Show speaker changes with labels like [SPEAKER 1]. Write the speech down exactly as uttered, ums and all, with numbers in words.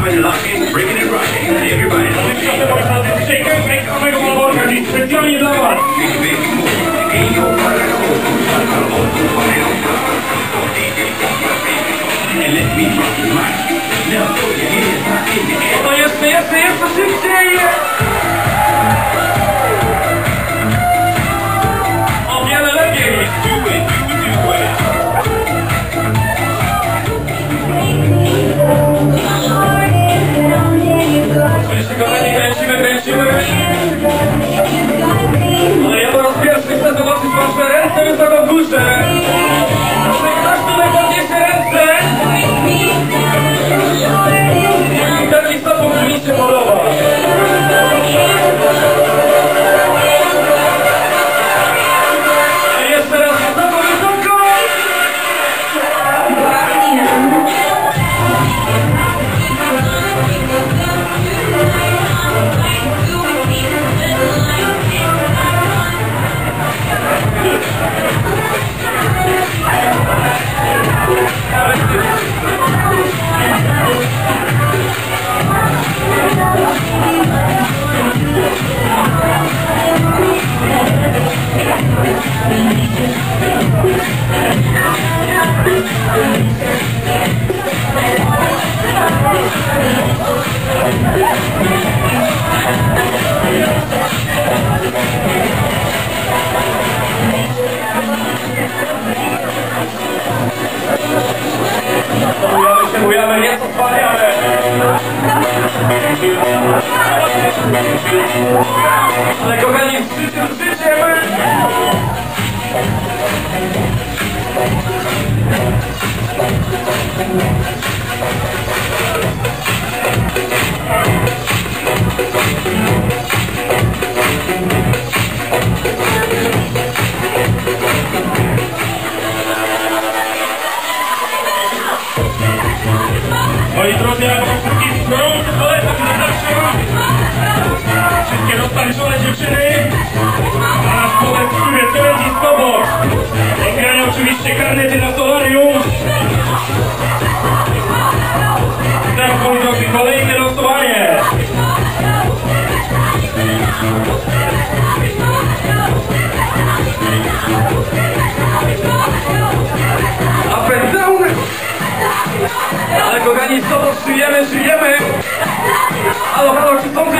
[SPEAKER 1] popping, locking, breaking and rocking. Everybody.
[SPEAKER 2] Specjalnie dla was.
[SPEAKER 1] And let me rock your mic. Now throw your hands high in the air.
[SPEAKER 2] No jeszcze, jeszcze, jeszcze szybciej! O wiele lepiej!
[SPEAKER 1] Do it, do it, do it.
[SPEAKER 2] Kręcimy, kochani, kręcimy, kręcimy! Ale ja po raz pierwszy chcę zobaczyć wasze ręce wysoko w górze! Czy ktoś tutaj podniesie ręce? Ten listopad mi się podoba! Jeszcze raz wysoko, wysoko! Bujamy się, bujamy, jest wspaniale! Ale kochani, z życiem, z życiem! Moi drodzy, ja mam taki gorący polecam, zapraszam! Wszystkie roztańczone dziewczyny! A nas potem wczuje telewizji Sopot! Odgranie oczywiście karnety na solarium! Tak, moi drodzy, kolejne losowanie! Up and down! Ale kochani, co to szyjemy, szyjemy! Halo, halo, czy są